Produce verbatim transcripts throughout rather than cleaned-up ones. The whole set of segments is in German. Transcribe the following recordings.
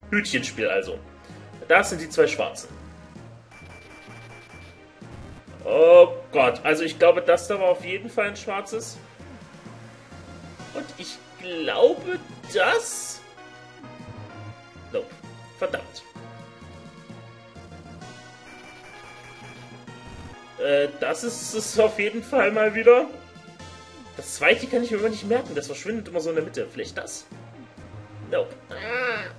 Hütchenspiel also. Das sind die zwei Schwarzen. Oh Gott, also ich glaube, das da war auf jeden Fall ein schwarzes. Und ich glaube, das... Nope. Verdammt. Äh, das ist es auf jeden Fall mal wieder. Das zweite kann ich mir immer nicht merken. Das verschwindet immer so in der Mitte. Vielleicht das? Nope. Ah.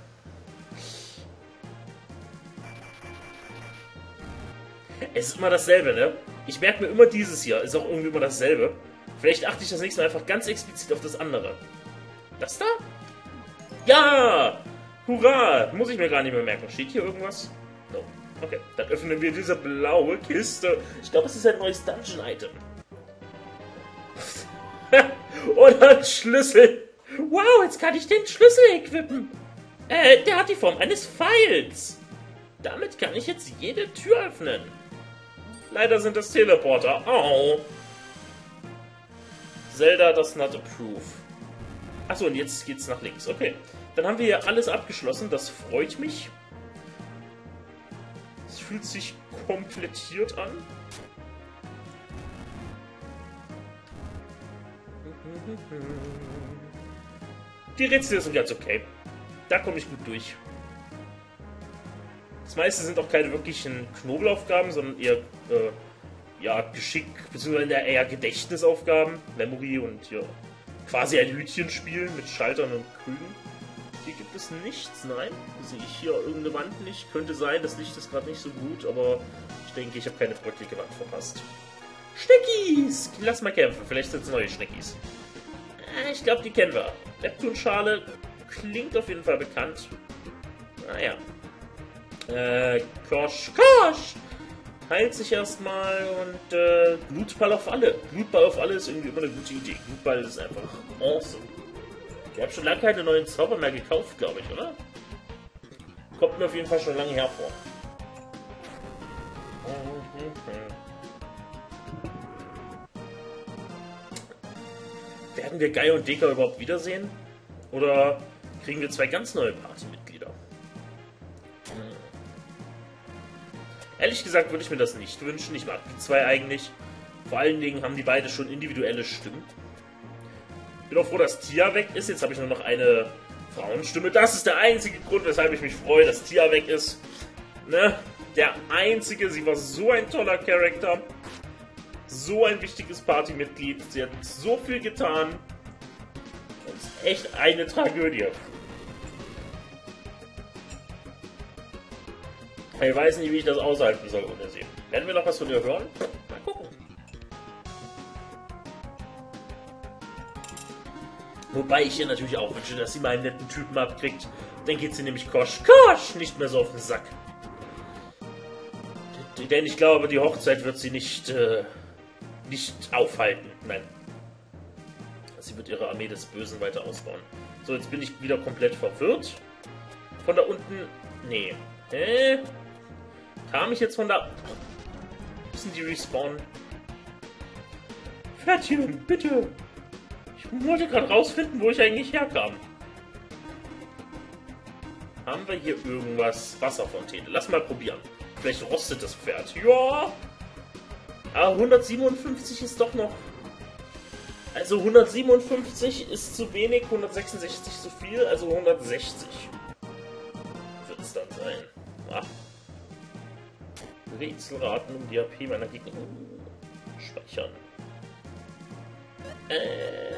Es ist immer dasselbe, ne? Ich merke mir immer dieses hier. Ist auch irgendwie immer dasselbe. Vielleicht achte ich das nächste Mal einfach ganz explizit auf das andere. Das da? Ja! Hurra! Muss ich mir gar nicht mehr merken. Steht hier irgendwas? No. Okay, dann öffnen wir diese blaue Kiste. Ich glaube, es ist ein neues Dungeon-Item. Oder ein Schlüssel. Wow, jetzt kann ich den Schlüssel equippen. Äh, der hat die Form eines Pfeils. Damit kann ich jetzt jede Tür öffnen. Leider sind das Teleporter. Oh. Zelda does not approve. Achso, und jetzt geht's nach links. Okay. Dann haben wir hier alles abgeschlossen. Das freut mich. Es fühlt sich komplettiert an. Die Rätsel sind ganz okay. Da komme ich gut durch. Das meiste sind auch keine wirklichen Knobelaufgaben, sondern eher äh, ja, Geschick, beziehungsweise eher Gedächtnisaufgaben, Memory und ja, quasi ein Hütchenspiel mit Schaltern und Krügen. Hier gibt es nichts, nein. Sehe ich hier irgendeine Wand nicht? Könnte sein, das Licht ist gerade nicht so gut, aber ich denke, ich habe keine bröcklige Wand verpasst. Schneckis! Lass mal kämpfen, vielleicht sind es neue Schneckis. Ich glaube, die kennen wir. Neptunschale klingt auf jeden Fall bekannt. Naja. Äh, Kosch, Kosch! Heilt sich erstmal und äh, Blutball auf alle. Blutball auf alle ist irgendwie immer eine gute Idee. Blutball ist einfach awesome. Ich habe schon lange keine neuen Zauber mehr gekauft, glaube ich, oder? Kommt mir auf jeden Fall schon lange hervor. Werden wir Guy und Deka überhaupt wiedersehen? Oder kriegen wir zwei ganz neue Partymitglieder? Hm. Ehrlich gesagt würde ich mir das nicht wünschen. Ich mag die zwei eigentlich. Vor allen Dingen haben die beide schon individuelle Stimmen. Ich bin auch froh, dass Tia weg ist. Jetzt habe ich nur noch eine Frauenstimme. Das ist der einzige Grund, weshalb ich mich freue, dass Tia weg ist. Ne? Der einzige. Sie war so ein toller Charakter. So ein wichtiges Partymitglied. Sie hat so viel getan. Das ist echt eine Tragödie. Ich weiß nicht, wie ich das aushalten soll ohne sie. Werden wir noch was von ihr hören? Mal gucken. Wobei ich ihr natürlich auch wünsche, dass sie mal einen netten Typen abkriegt. Dann geht sie nämlich Kosch, Kosch nicht mehr so auf den Sack. Denn ich glaube, die Hochzeit wird sie nicht, äh, nicht aufhalten. Nein. Sie wird ihre Armee des Bösen weiter ausbauen. So, jetzt bin ich wieder komplett verwirrt. Von da unten... Nee. Hä? Kam ich jetzt von da... Müssen die respawnen? Pferdchen, bitte! Ich wollte gerade rausfinden, wo ich eigentlich herkam. Haben wir hier irgendwas? Wasserfontäne. Lass mal probieren. Vielleicht rostet das Pferd. Ja! Aber hundertsiebenundfünfzig ist doch noch... Also hundertsiebenundfünfzig ist zu wenig, hundertsechsundsechzig zu viel, also hundertsechzig wird es dann sein. Ah. Rätselraten um die H P meiner Gegner. Uh, speichern. Äh.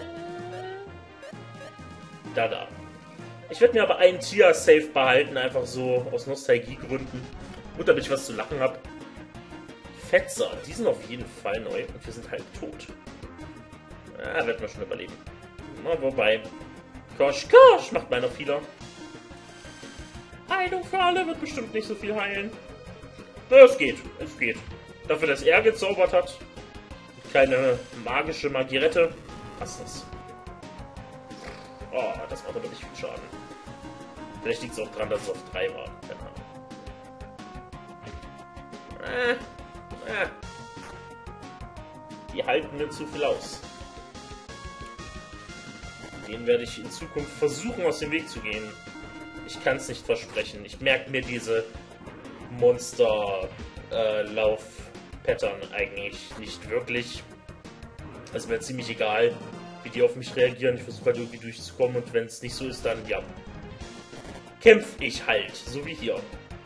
Da, da. Ich werde mir aber einen Tia-Save behalten, einfach so aus Nostalgiegründen. Und damit ich was zu lachen habe. Fetzer, die sind auf jeden Fall neu und wir sind halb tot. Ah, werden wir schon überleben. Na, wobei. Kosch, Kosch macht meiner vieler. Heilung für alle wird bestimmt nicht so viel heilen. Na, es geht, es geht. Dafür, dass er gezaubert hat. Keine magische Magierette. Passt das. Oh, das macht aber nicht viel Schaden. Vielleicht liegt es auch dran, dass es auf drei war. Keine Ahnung. Ah, ah. Die halten mir zu viel aus. Den werde ich in Zukunft versuchen, aus dem Weg zu gehen. Ich kann es nicht versprechen. Ich merke mir diese Monster-Lauf-Pattern äh, eigentlich nicht wirklich. Also mir ziemlich egal, wie die auf mich reagieren. Ich versuche halt irgendwie durchzukommen und wenn es nicht so ist, dann ja, kämpfe ich halt, so wie hier.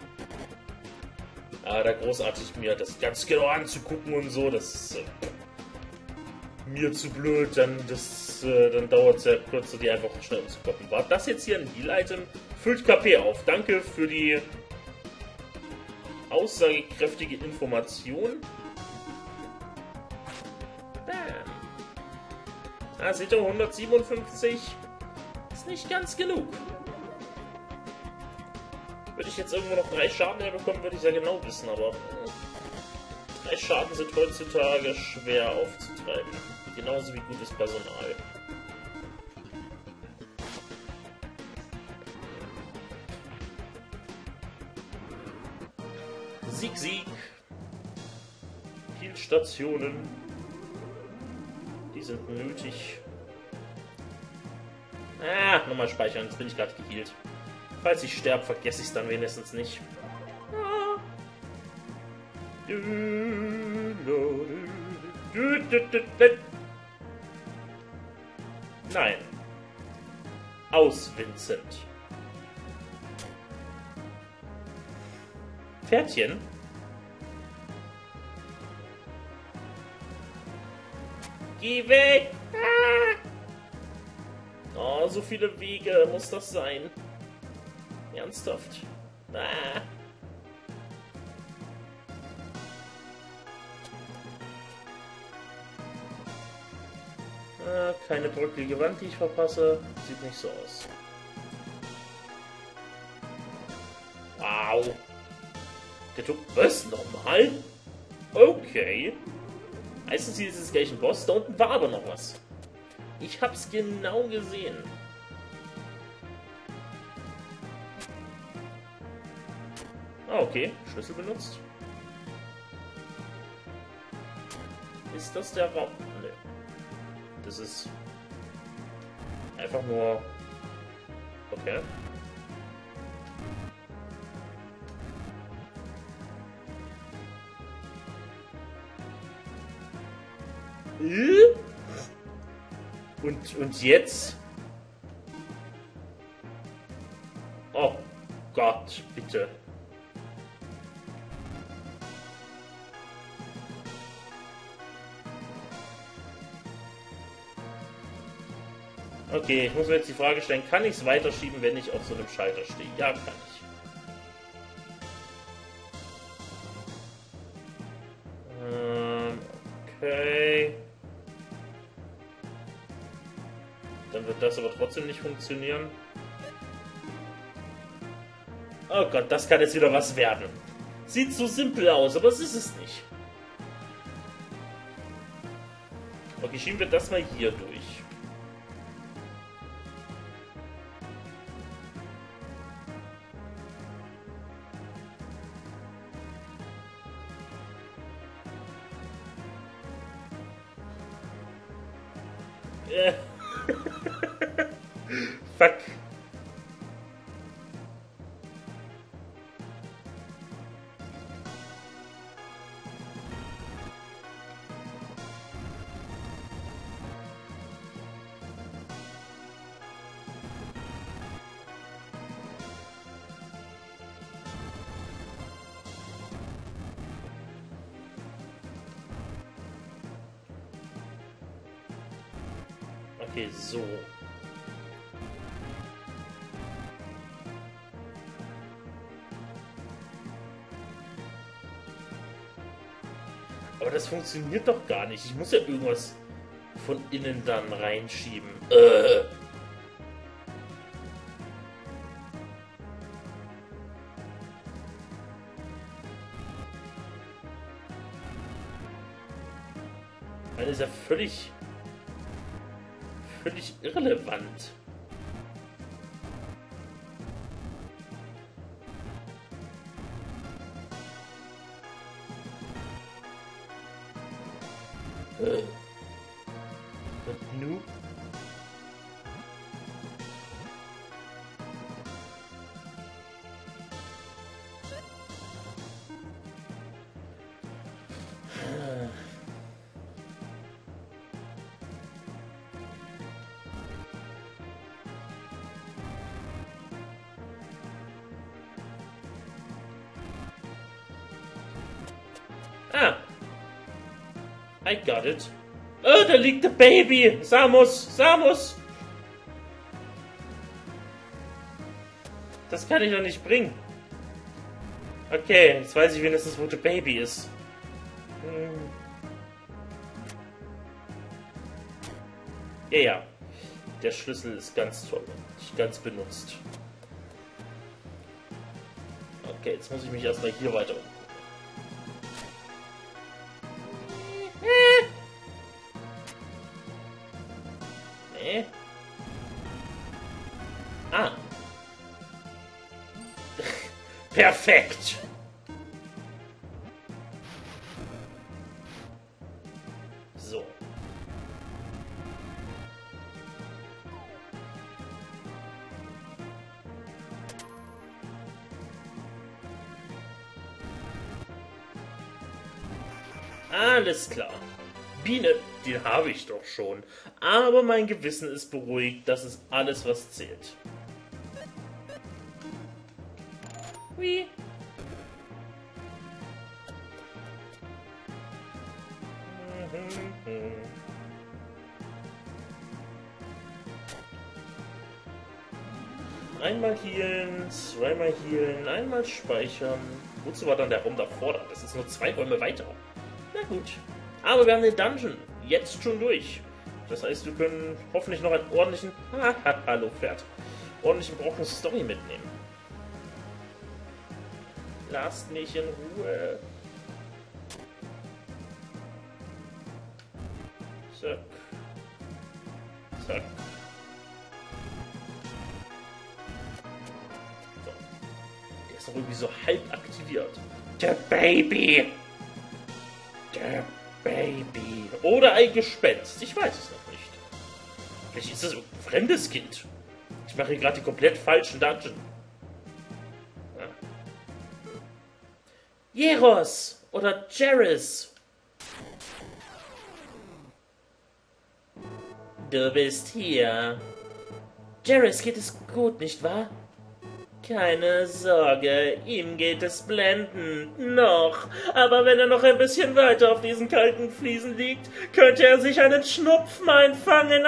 Aber da großartig mir das ganz genau anzugucken und so, das ist äh, mir zu blöd, dann, das, äh, dann dauert es ja kurz, die einfach schnell umzukoppen. War das jetzt hier ein Heal-Item? Füllt K P auf. Danke für die aussagekräftige Information. Bam. Ah, seht ihr, hundertsiebenundfünfzig ist nicht ganz genug. Würde ich jetzt irgendwo noch drei Schaden herbekommen, würde ich ja genau wissen, aber äh, drei Schaden sind heutzutage schwer aufzutreiben. Genauso wie gutes Personal. Sieg, Sieg. Heal-Stationen. Die sind nötig. Ah, nochmal speichern, jetzt bin ich gerade geheilt. Falls ich sterbe, vergesse ich es dann wenigstens nicht. Nein. Aus, Vincent. Pferdchen? Geh weg! Oh, so viele Wege muss das sein. Ernsthaft? Ah. Ah, keine bröckelige Wand, die ich verpasse. Sieht nicht so aus. Wow. Der tut was? Nochmal? Okay. Meistens ist es gleich ein Boss. Da unten war aber noch was. Ich hab's genau gesehen. Ah, okay. Schlüssel benutzt. Ist das der Raum? Nee. Das ist einfach nur... Okay. Und, und jetzt? Oh Gott, bitte. Okay, ich muss mir jetzt die Frage stellen, kann ich es weiterschieben, wenn ich auf so einem Schalter stehe? Ja, kann ich. Ähm, okay. Dann wird das aber trotzdem nicht funktionieren. Oh Gott, das kann jetzt wieder was werden. Sieht so simpel aus, aber es ist es nicht. Okay, schieben wir das mal hier durch. Äh. Fuck. Okay, so. Aber das funktioniert doch gar nicht. Ich muss ja irgendwas von innen dann reinschieben. Äh. Das ist ja völlig... völlig irrelevant. Äh. Und nu? Ah. I got it. Oh, da liegt der Baby. Samus, Samus. Das kann ich doch nicht bringen. Okay, jetzt weiß ich wenigstens, wo der Baby ist. Hm. Ja, ja. Der Schlüssel ist ganz toll und ganz benutzt. Okay, jetzt muss ich mich erstmal hier weiter umgucken. Nee. Ah. Perfekt. So. Alles klar. Biene, den habe ich doch schon. Aber mein Gewissen ist beruhigt. Das ist alles, was zählt. Hui. Einmal healen, zweimal healen, einmal speichern. Wozu war dann der Raum davor da? Das ist nur zwei Räume weiter. Na gut. Aber wir haben den Dungeon jetzt schon durch. Das heißt, wir können hoffentlich noch einen ordentlichen... Hallo, Pferd. Ordentlichen Brocken Story mitnehmen. Lasst mich in Ruhe. Zack. Zack. So. Der ist doch irgendwie so halb aktiviert. Der Baby! Der Baby. Oder ein Gespenst. Ich weiß es noch nicht. Vielleicht ist das ein fremdes Kind. Ich mache hier gerade die komplett falschen Dungeon. Ja. Jeros oder Jairus. Du bist hier. Jairus geht es gut, nicht wahr? Keine Sorge, ihm geht es blendend. Noch. Aber wenn er noch ein bisschen weiter auf diesen kalten Fliesen liegt, könnte er sich einen Schnupfen einfangen.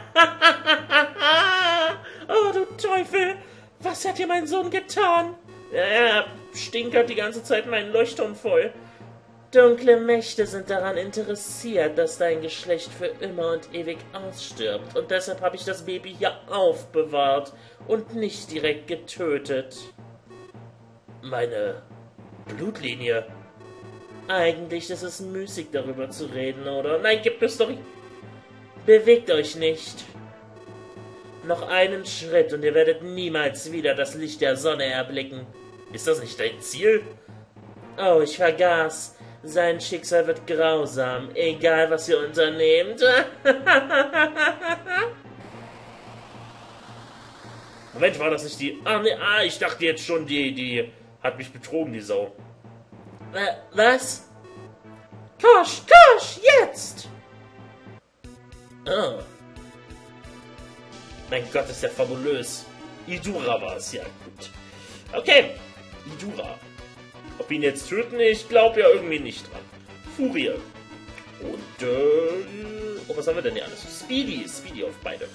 Oh, du Teufel! Was hat dir mein Sohn getan? Er stinkert die ganze Zeit meinen Leuchtturm voll. Dunkle Mächte sind daran interessiert, dass dein Geschlecht für immer und ewig ausstirbt. Und deshalb habe ich das Baby hier aufbewahrt und nicht direkt getötet. Meine Blutlinie. Eigentlich ist es müßig, darüber zu reden, oder? Nein, gibt es doch... Bewegt euch nicht. Noch einen Schritt und ihr werdet niemals wieder das Licht der Sonne erblicken. Ist das nicht dein Ziel? Oh, ich vergaß. Sein Schicksal wird grausam, egal was ihr unternehmt. Moment, war das nicht die... Ah, nee, ah, ich dachte jetzt schon, die, die hat mich betrogen, die Sau. Äh, was? Kosch, Kosch, jetzt! Oh. Mein Gott, ist ja fabulös. Idura war es, ja gut. Okay, Idura. Ob ihn jetzt töten? Ich glaube ja irgendwie nicht dran. Furie. Und, äh... Oh, was haben wir denn hier alles? Speedy. Speedy auf beide.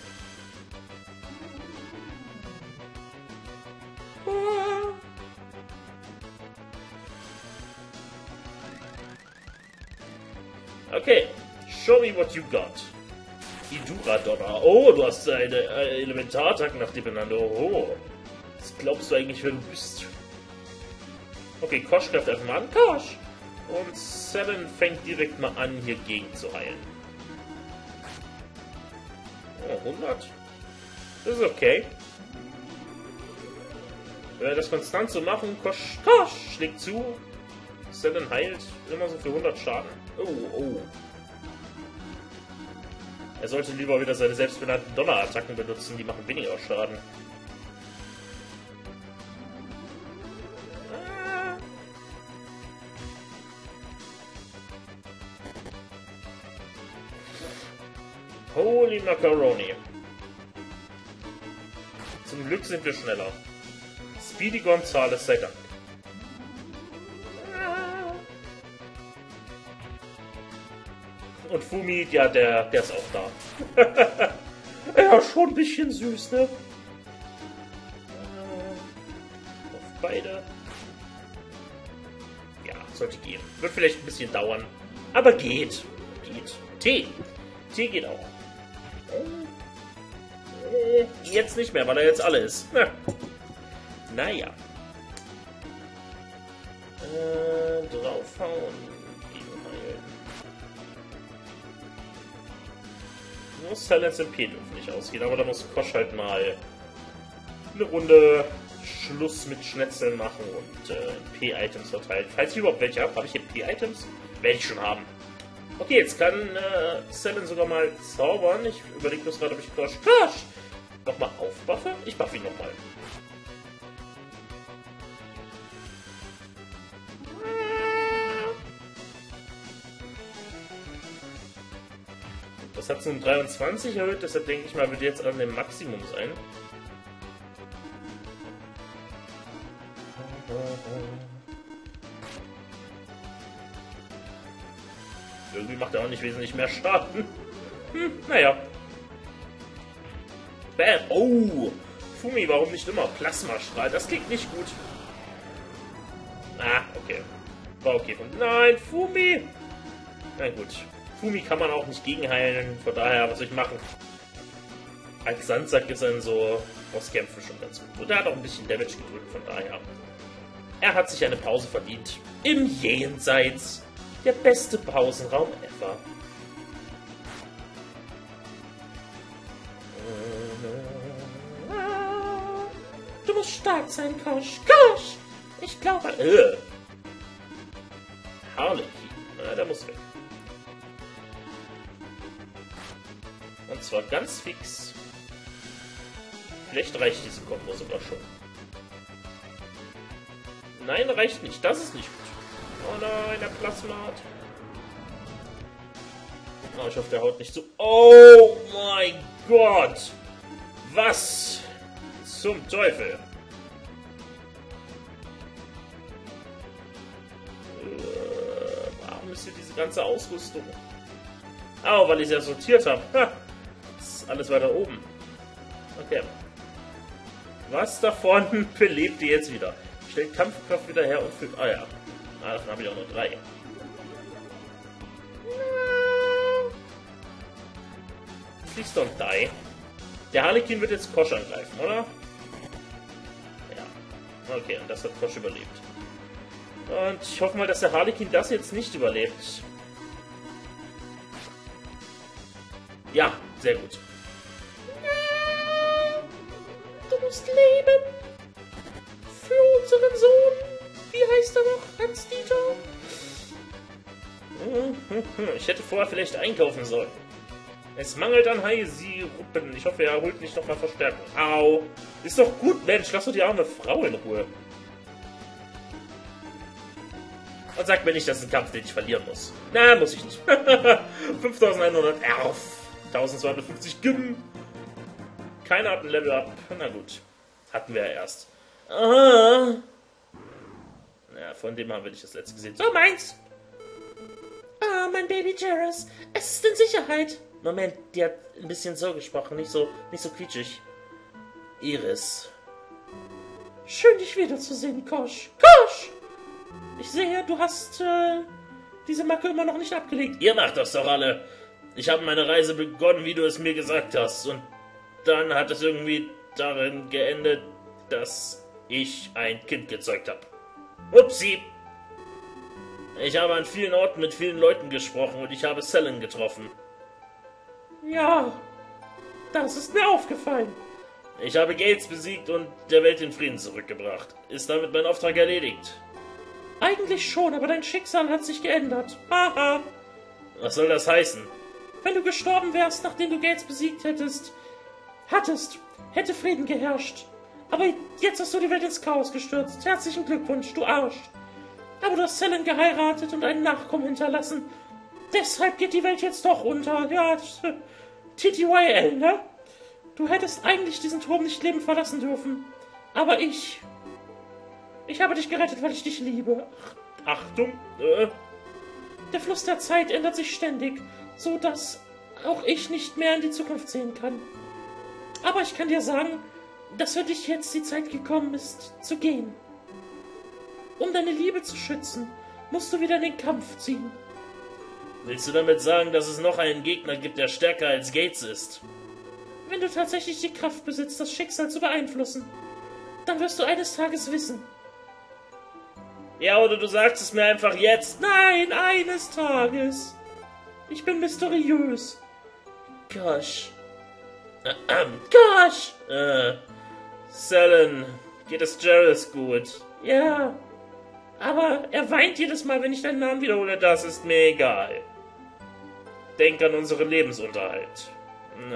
Okay. Show me what you got. Idura Donner. Oh, du hast eine äh, Elementarattacke nach dir benannt. Oh. Was glaubst du eigentlich, wer du bist? Okay, Kosch greift einfach mal an. Kosch! Und Seven fängt direkt mal an, hier gegen zu heilen. Oh, hundert? Das ist okay. Wenn wir das konstant so machen, Kosch, Kosch schlägt zu. Seven heilt immer so für hundert Schaden. Oh, oh. Er sollte lieber wieder seine selbstbenannten Donnerattacken benutzen, die machen weniger Schaden. Holy Macaroni. Zum Glück sind wir schneller. Speedy Gonzales sei Dank. Und Fumi, ja, der, der ist auch da. Ja, schon ein bisschen süß, ne? Auf beide. Ja, sollte gehen. Wird vielleicht ein bisschen dauern. Aber geht. Geht. T. T geht auch. Äh, jetzt nicht mehr, weil er jetzt alle ist. Na. Naja. Äh, draufhauen. Gegenheilen. Nur Silence und P dürfen nicht ausgehen, aber da muss Kosch halt mal eine Runde Schluss mit Schnetzeln machen und äh, P-Items verteilen. Falls ich überhaupt welche habe, habe ich hier P-Items? Werde ich schon haben. Okay, jetzt kann äh, Seven sogar mal zaubern. Ich überlege bloß gerade, ob ich Kosch Kosch nochmal aufbuffe. Ich buffe ihn nochmal. Das hat so um dreiundzwanzig erhöht, deshalb denke ich mal, wird jetzt an dem Maximum sein. Irgendwie macht er auch nicht wesentlich mehr Schaden. Hm, naja. Bam. Oh! Fumi, warum nicht immer? Plasmastrahl, das klingt nicht gut. Ah, okay. War okay. Nein, Fumi! Na gut. Fumi kann man auch nicht gegenheilen, von daher, was soll ich machen? Als Sandsack ist dann so aus Kämpfen schon ganz gut. Und er hat auch ein bisschen Damage gedrückt, von daher. Er hat sich eine Pause verdient. Im Jenseits. Der beste Pausenraum ever. Du musst stark sein, Kosch. Kosch! Ich glaube... Äh. Harlequin. Na, der muss weg. Und zwar ganz fix. Vielleicht reicht diese Kombo sogar schon. Nein, reicht nicht. Das ist nicht gut. Oh nein, der Plasmat. Oh, ich hoffe, der haut nicht zu. Oh mein Gott! Was zum Teufel? Äh, warum ist hier diese ganze Ausrüstung? Oh, weil ich sie ja sortiert habe. Ha, das ist alles weiter oben. Okay. Was davon belebt ihr jetzt wieder? Stellt Kampfkraft wieder her und füllt... Ah ja. Ah, davon habe ich auch nur drei. Please don't die. Der Harlequin wird jetzt Kosch angreifen, oder? Ja. Okay, und das hat Kosch überlebt. Und ich hoffe mal, dass der Harlequin das jetzt nicht überlebt. Ja, sehr gut. Du musst leben. Für unseren Sohn. Wie heißt er noch? Hans-Dieter? Ich hätte vorher vielleicht einkaufen sollen. Es mangelt an Heilsirupen. Ich hoffe, er holt nicht nochmal Verstärkung. Au. Ist doch gut, Mensch. Lass doch die arme Frau in Ruhe. Und sag mir nicht, das ist ein Kampf, den ich verlieren muss. Na, muss ich nicht. fünftausendeinhundertelf. eintausendzweihundertfünfzig Gym. Keiner hat ein Level Up. Na gut. Hatten wir ja erst. Aha. Ja, von dem haben wir nicht das letzte gesehen. So, meins! Ah, mein Baby Jairus, es ist in Sicherheit. Moment, die hat ein bisschen so gesprochen, nicht so, nicht so quietschig. Iris. Schön, dich wiederzusehen, Kosch. Kosch! Ich sehe, du hast äh, diese Macke immer noch nicht abgelegt. Ihr macht das doch alle. Ich habe meine Reise begonnen, wie du es mir gesagt hast. Und dann hat es irgendwie darin geendet, dass ich ein Kind gezeugt habe. Upsi! Ich habe an vielen Orten mit vielen Leuten gesprochen und ich habe Selen getroffen. Ja, das ist mir aufgefallen. Ich habe Gates besiegt und der Welt den Frieden zurückgebracht. Ist damit mein Auftrag erledigt? Eigentlich schon, aber dein Schicksal hat sich geändert. Haha. Was soll das heißen? Wenn du gestorben wärst, nachdem du Gates besiegt hättest, hattest, hätte Frieden geherrscht. Aber jetzt hast du die Welt ins Chaos gestürzt. Herzlichen Glückwunsch, du Arsch. Aber du hast Selen geheiratet und einen Nachkommen hinterlassen. Deshalb geht die Welt jetzt doch unter. Ja, T T Y L, ne? Du hättest eigentlich diesen Turm nicht lebend verlassen dürfen. Aber ich... Ich habe dich gerettet, weil ich dich liebe. Ach, Achtung. Äh. Der Fluss der Zeit ändert sich ständig. so dass auch ich nicht mehr in die Zukunft sehen kann. Aber ich kann dir sagen, dass für dich jetzt die Zeit gekommen ist, zu gehen. Um deine Liebe zu schützen, musst du wieder in den Kampf ziehen. Willst du damit sagen, dass es noch einen Gegner gibt, der stärker als Gates ist? Wenn du tatsächlich die Kraft besitzt, das Schicksal zu beeinflussen, dann wirst du eines Tages wissen. Ja, oder du sagst es mir einfach jetzt. Nein, eines Tages. Ich bin mysteriös. Gosh. Ähm, Gosh! äh, Sellen, geht es Jarrus gut? Ja, aber er weint jedes Mal, wenn ich deinen Namen wiederhole. Das ist mir egal. Denk an unseren Lebensunterhalt. Na.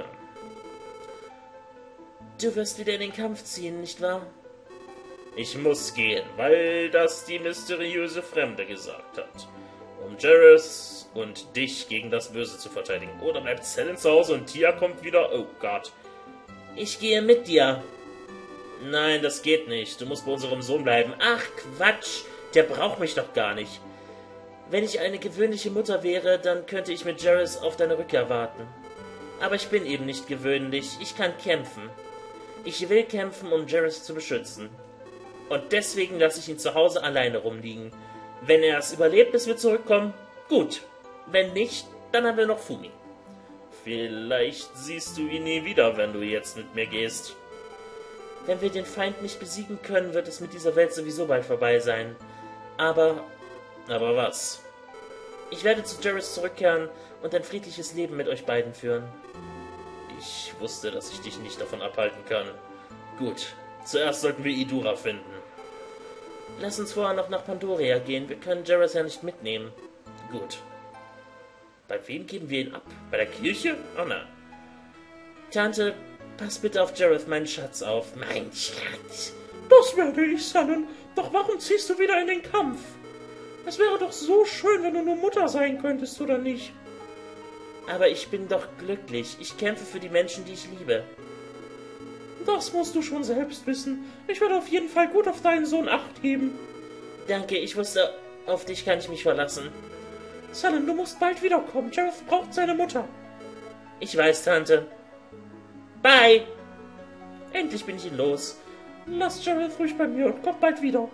Du wirst wieder in den Kampf ziehen, nicht wahr? Ich muss gehen, weil das die mysteriöse Fremde gesagt hat. Um Jarrus und dich gegen das Böse zu verteidigen. Oder bleibt Sellen zu Hause und Tia kommt wieder? Oh Gott. Ich gehe mit dir. Nein, das geht nicht. Du musst bei unserem Sohn bleiben. Ach, Quatsch. Der braucht mich doch gar nicht. Wenn ich eine gewöhnliche Mutter wäre, dann könnte ich mit Jarrus auf deine Rückkehr warten. Aber ich bin eben nicht gewöhnlich. Ich kann kämpfen. Ich will kämpfen, um Jarrus zu beschützen. Und deswegen lasse ich ihn zu Hause alleine rumliegen. Wenn er es überlebt, bis wir zurückkommen, gut. Wenn nicht, dann haben wir noch Fumi. Vielleicht siehst du ihn nie wieder, wenn du jetzt mit mir gehst. Wenn wir den Feind nicht besiegen können, wird es mit dieser Welt sowieso bald vorbei sein. Aber... Aber was? Ich werde zu Jarrus zurückkehren und ein friedliches Leben mit euch beiden führen. Ich wusste, dass ich dich nicht davon abhalten kann. Gut, zuerst sollten wir Idura finden. Lass uns vorher noch nach Pandoria gehen. Wir können Jarrus ja nicht mitnehmen. Gut. Bei wem geben wir ihn ab? Bei der Kirche? Oh nein. Tante, pass bitte auf Jarrus, meinen Schatz auf. Mein Schatz. Das werde ich, Sellen. Doch warum ziehst du wieder in den Kampf? Es wäre doch so schön, wenn du nur Mutter sein könntest, oder nicht? Aber ich bin doch glücklich. Ich kämpfe für die Menschen, die ich liebe. Das musst du schon selbst wissen. Ich werde auf jeden Fall gut auf deinen Sohn Acht geben. Danke, ich wusste, auf dich kann ich mich verlassen. Sellen, du musst bald wiederkommen. Jarrus braucht seine Mutter. Ich weiß, Tante. Bye. Endlich bin ich ihn los. Lass Jarrus ruhig bei mir und komm bald wieder.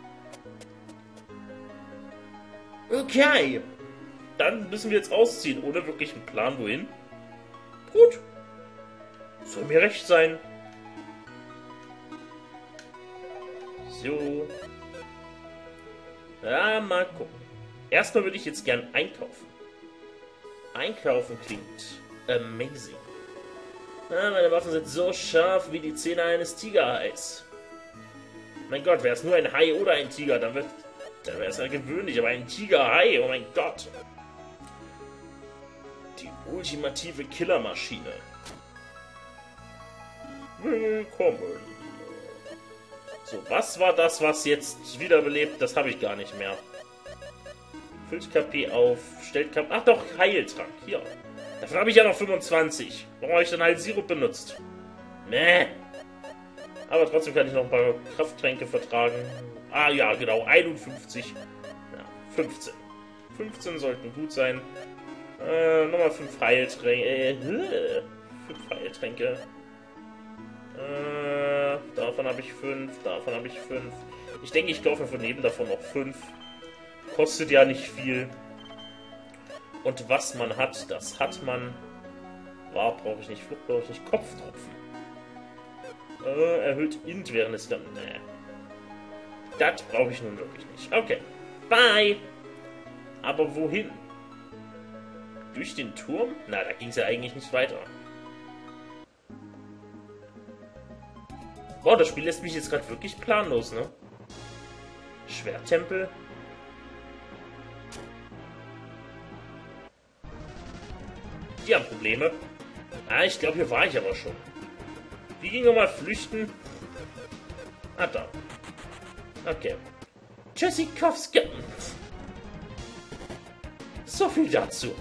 Okay. Dann müssen wir jetzt ausziehen, ohne wirklich einen Plan, wohin. Gut. Soll mir recht sein. So. Ja, mal gucken. Erstmal würde ich jetzt gern einkaufen. Einkaufen klingt amazing. Ja, meine Waffen sind so scharf wie die Zähne eines Tigerhais. Mein Gott, wäre es nur ein Hai oder ein Tiger, dann, wird, dann wäre es ja gewöhnlich, aber ein Tigerhai, oh mein Gott. Die ultimative Killermaschine. Willkommen. So, was war das, was jetzt wiederbelebt? Das habe ich gar nicht mehr. Füllt K P auf, stellt K P... Ach doch, Heiltrank, hier. Davon habe ich ja noch fünfundzwanzig. Warum habe ich dann halt Sirup benutzt? Meh. Aber trotzdem kann ich noch ein paar Krafttränke vertragen. Ah ja, genau, einundfünfzig. Ja, fünfzehn. fünfzehn sollten gut sein. Äh, nochmal fünf Heiltränke. Äh, fünf Heiltränke. Äh, davon habe ich fünf, davon habe ich fünf. Ich denke, ich kaufe von jedem davon noch fünf. Kostet ja nicht viel. Und was man hat, das hat man. War brauche ich nicht, Flucht brauche ich nicht, Kopftropfen. Äh, erhöht Int während des Ganzen. Nee. Das brauche ich nun wirklich nicht. Okay. Bye. Aber wohin? Durch den Turm? Na, da ging es ja eigentlich nicht weiter. Boah, das Spiel lässt mich jetzt gerade wirklich planlos, ne? Schwerttempel. Die haben Probleme. Ah, ich glaube, hier war ich aber schon. Wie ging nochmal flüchten? Ah, da. Okay. Tschüssikowski. So viel dazu.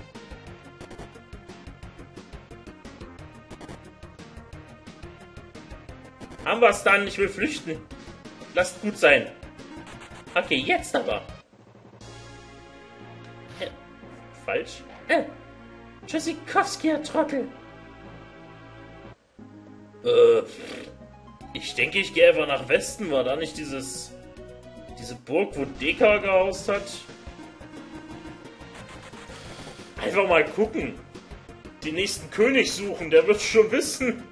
Haben wir es dann? Ich will flüchten. Lasst gut sein. Okay, jetzt aber. Hä? Falsch. Äh. Tschüssikowski, ihr Trottel. Äh, ich denke, ich gehe einfach nach Westen. War da nicht dieses... diese Burg, wo Deka gehaust hat? Einfach mal gucken. Den nächsten König suchen, der wird schon wissen.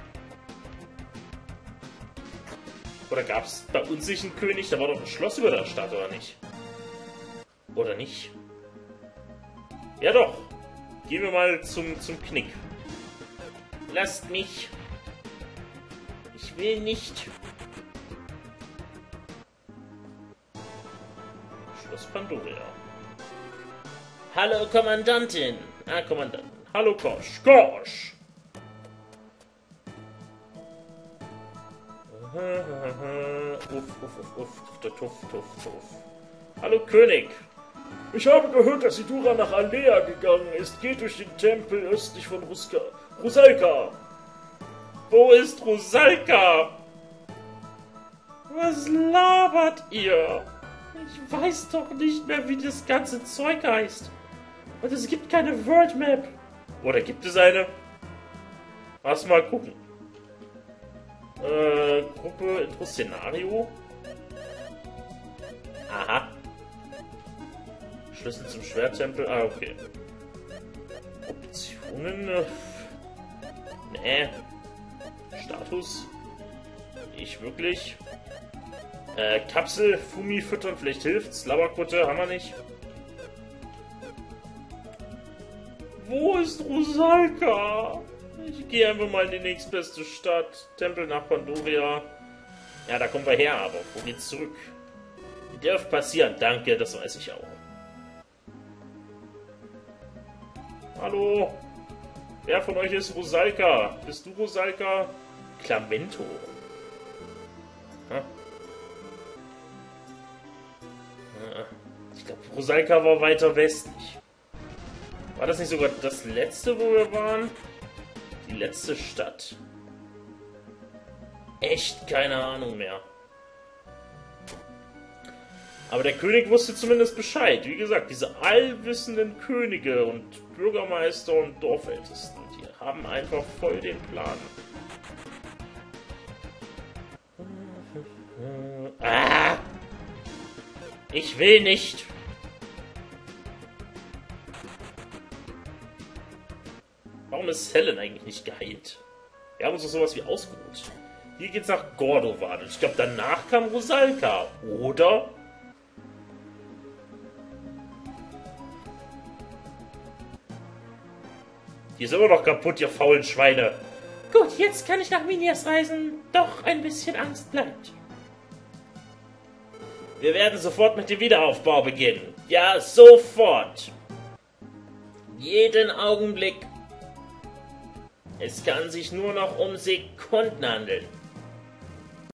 Oder gab es bei uns nicht einen König? Da war doch ein Schloss über der Stadt, oder nicht? Oder nicht? Ja doch. Gehen wir mal zum, zum Knick. Lasst mich. Ich will nicht. Schloss Pandoria. Hallo, Kommandantin. Ah, Kommandantin. Hallo, Kosch. Kosch! Uff, uff, uff, uff, tuff, tuff, tuff. Hallo, König. Ich habe gehört, dass Idura nach Alea gegangen ist. Geht durch den Tempel östlich von Ruska Rusalka. Wo ist Rusalka? Was labert ihr? Ich weiß doch nicht mehr, wie das ganze Zeug heißt. Und es gibt keine World Map. Oder gibt es eine? Lass mal gucken. Äh, Gruppe, Intro-Szenario. Aha. Schlüssel zum Schwerttempel. Ah, okay. Optionen. Äh, nee. Status. Nicht wirklich. Äh, Kapsel, Fumi füttern, vielleicht hilft's. Laberkutte, haben wir nicht. Wo ist Rusalka? Ich gehe einfach mal in die nächstbeste Stadt. Tempel nach Pandoria. Ja, da kommen wir her, aber wo geht's zurück? Darf passieren, danke, das weiß ich auch. Hallo? Wer von euch ist Rusalka? Bist du Rusalka? Clamento. Hm? Ich glaube, Rusalka war weiter westlich. War das nicht sogar das letzte, wo wir waren? Die letzte Stadt. Echt keine Ahnung mehr. Aber der König wusste zumindest Bescheid. Wie gesagt, diese allwissenden Könige und Bürgermeister und Dorfältesten, die haben einfach voll den Plan. Ah! Ich will nicht! Warum ist Helen eigentlich nicht geheilt? Wir haben uns doch sowas wie ausgeruht. Hier geht's nach Gordovan. Ich glaube, danach kam Rusalka, oder? Hier sind wir doch kaputt, ihr faulen Schweine. Gut, jetzt kann ich nach Minias reisen. Doch ein bisschen Angst bleibt. Wir werden sofort mit dem Wiederaufbau beginnen. Ja, sofort. Jeden Augenblick. Es kann sich nur noch um Sekunden handeln.